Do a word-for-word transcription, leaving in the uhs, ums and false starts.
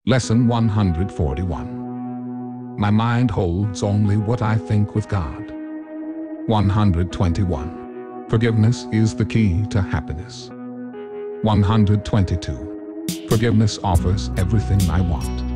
Lesson one hundred forty-one. My mind holds only what I think with God. one hundred twenty-one. Forgiveness is the key to happiness. one hundred twenty-two. Forgiveness offers everything I want.